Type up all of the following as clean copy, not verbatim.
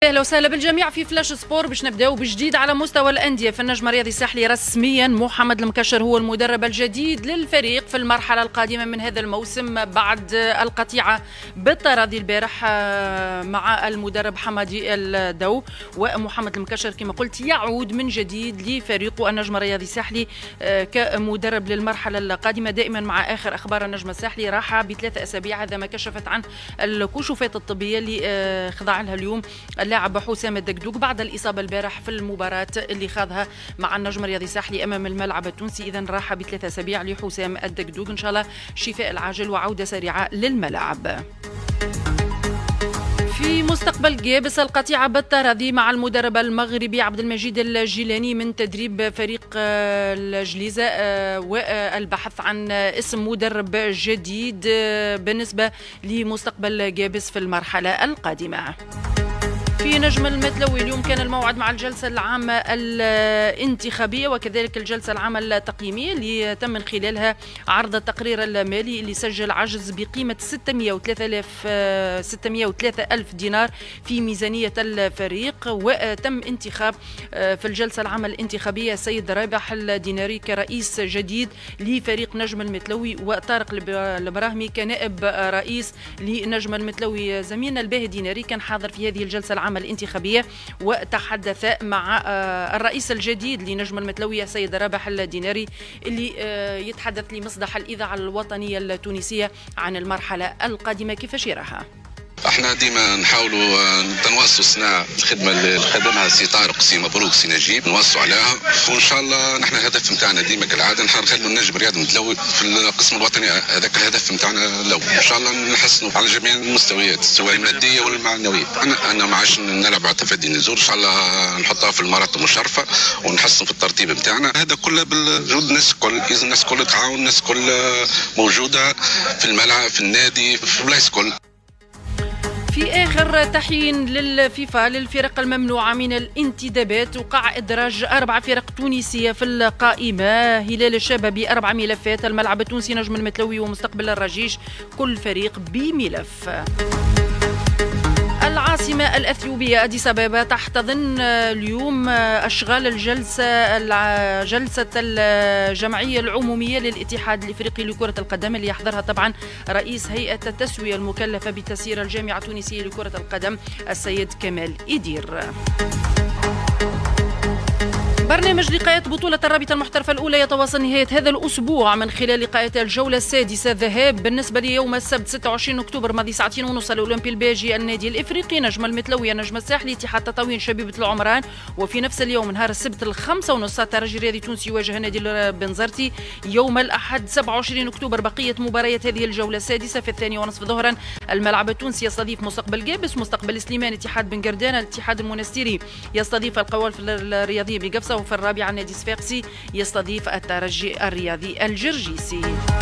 اهلا وسهلا بالجميع في فلاش سبور. باش نبداو بجديد على مستوى الانديه. في النجم الرياضي الساحلي رسميا محمد المكشر هو المدرب الجديد للفريق في المرحله القادمه من هذا الموسم بعد القطيعه بالتراضي البارح مع المدرب حمادي الدو. ومحمد المكشر كما قلت يعود من جديد لفريقه النجم الرياضي الساحلي كمدرب للمرحله القادمه. دائما مع اخر اخبار النجم الساحلي راح ب3 اسابيع، هذا ما كشفت عن الكشوفات الطبيه اللي خضع لها اليوم اللاعب حسام الدقدوق بعد الإصابة البارح في المباراة اللي خاضها مع النجم الرياضي الساحلي أمام الملعب التونسي. إذن راح ب3 أسابيع لحسام الدقدوق، إن شاء الله شفاء العاجل وعودة سريعة للملعب. في مستقبل جابس القطيعة بالتراضي مع المدرب المغربي عبد المجيد الجيلاني من تدريب فريق الجليزة والبحث عن اسم مدرب جديد بالنسبة لمستقبل جابس في المرحلة القادمة. في نجم المتلوي اليوم كان الموعد مع الجلسة العامة الانتخابية وكذلك الجلسة العامة التقييمية اللي تم من خلالها عرض التقرير المالي اللي سجل عجز بقيمة 603 ألف دينار في ميزانية الفريق. وتم انتخاب في الجلسة العامة الانتخابية السيد رابح الديناري كرئيس جديد لفريق نجم المتلوي، وطارق البراهمي كنائب رئيس لنجم المتلوي. زميلنا الباهي ديناري كان حاضر في هذه الجلسة العامة الانتخابية وتحدث مع الرئيس الجديد لنجم المتلوي السيد رابح الديناري اللي يتحدث لمصدح الإذاعة الوطنية التونسية عن المرحلة القادمة كيفاش يراها. احنا ديما نحاولوا نتواصلوا صناع الخدمه اللي خدمها سي طارق سي مبروك سي نجيب، نوصوا عليها وان شاء الله نحن الهدف نتاعنا ديما كالعاده نحن نخدموا النجم الرياضي المتلوي في القسم الوطني، هذاك الهدف نتاعنا الاول. ان شاء الله نحسنوا على جميع المستويات سواء الماديه والمعنويه. انا ما عادش نلعب على تفادي النزول، ان شاء الله نحطها في المراتب المشرفه ونحسنوا في الترتيب نتاعنا. هذا كله بالجهود الناس الكل، لازم الناس الكل تعاون، الناس الكل موجوده في الملعب في النادي في البلايص الكل. في آخر تحيين للفيفا للفرق الممنوعة من الانتدابات وقع إدراج 4 فرق تونسية في القائمة. هلال الشباب ب4 ملفات، الملعب التونسي نجم المتلوي ومستقبل الرجيش كل فريق بملف. العاصمة الأثيوبية أديس أبابا تحتضن اليوم أشغال جلسة الجمعية العمومية للاتحاد الإفريقي لكرة القدم اللي يحضرها طبعا رئيس هيئة التسوية المكلفة بتسيير الجامعة التونسية لكرة القدم السيد كمال إدير. برنامج لقاءات بطولة الرابطة المحترفة الأولى يتواصل نهاية هذا الأسبوع من خلال لقاءات الجولة السادسة. الذهاب بالنسبة ليوم السبت 26 أكتوبر ماضي 2:30 الأولمبي الباجي النادي الإفريقي، نجم المتلوي النجم الساحلي اتحاد تطاوين شبيبة العمران. وفي نفس اليوم نهار السبت 5:30 الترجي الرياضي التونسي يواجه نادي البنزرتي. يوم الأحد 27 أكتوبر بقية مباريات هذه الجولة السادسة. في 2:30 ظهرا الملعب التونسي يستضيف مستقبل جابس، مستقبل سليمان اتحاد بن قردان، الاتحاد المنستيري يستضيف القوالف الرياضية بقفصة، وفي 4 نادي صفاقسي يستضيف الترجي الرياضي الجرجيسي.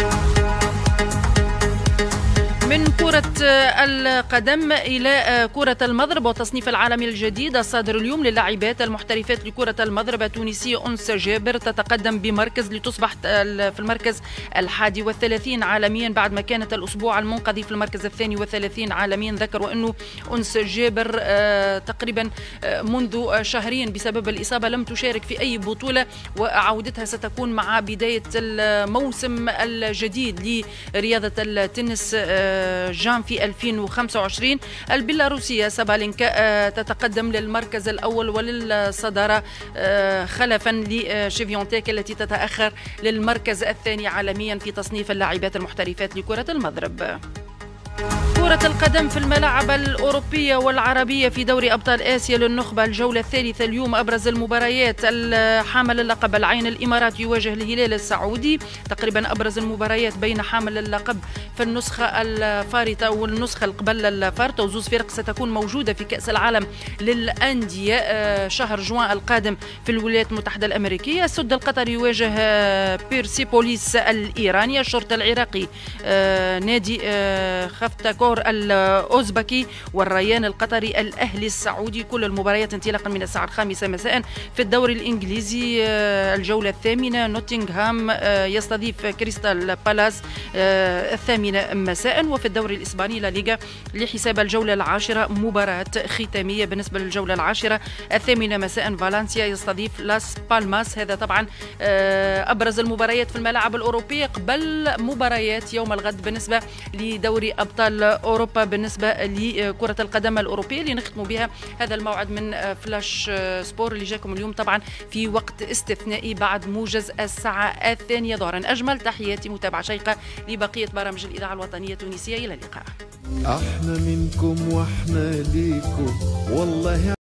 من كرة القدم إلى كرة المضرب والتصنيف العالمي الجديد الصادر اليوم للاعبات المحترفات لكرة المضرب التونسية أنس جابر تتقدم بمركز لتصبح في المركز 31 عالميا بعد ما كانت الأسبوع المنقضي في المركز 32 عالميا. ذكروا أنه أنس جابر تقريبا منذ شهرين بسبب الإصابة لم تشارك في أي بطولة، وعودتها ستكون مع بداية الموسم الجديد لرياضة التنس جانفي 2025. البيلاروسية سابالينكا تتقدم للمركز الأول وللصدارة خلفا لشيفيونتيك التي تتأخر للمركز الثاني عالميا في تصنيف اللاعبات المحترفات لكرة المضرب. كرة القدم في الملاعب الأوروبية والعربية في دوري أبطال آسيا للنخبة الجولة الثالثة اليوم. أبرز المباريات حامل اللقب العين الإمارات يواجه الهلال السعودي. تقريبا أبرز المباريات بين حامل اللقب في النسخة الفارطة والنسخة قبل الفارطة، وزوز فرق ستكون موجودة في كأس العالم للأندية شهر جوان القادم في الولايات المتحدة الأمريكية. السد القطري يواجه بيرسيبوليس الإيراني. الشرطة العراقي نادي خفتكور سبور الأوزبكي والريان القطري الأهلي السعودي. كل المباريات انطلاقا من الساعة 5 مساء. في الدوري الإنجليزي الجولة الثامنة نوتنغهام يستضيف كريستال بالاس 8 مساء. وفي الدوري الإسباني لا ليغا لحساب الجولة العاشرة مباراة ختامية بالنسبة للجولة العاشرة 8 مساء فالنسيا يستضيف لاس بالماس. هذا طبعا أبرز المباريات في الملاعب الأوروبية قبل مباريات يوم الغد بالنسبة لدوري أبطال أوروبا بالنسبة لكرة القدم الأوروبية اللي نختم بها هذا الموعد من فلاش سبور اللي جاكم اليوم طبعا في وقت استثنائي بعد موجز الساعة 2 ظهرا. أجمل تحياتي، متابعة شيقة لبقية برامج الإذاعة الوطنية التونسية. إلى اللقاء. احنا منكم واحنا ليكم والله.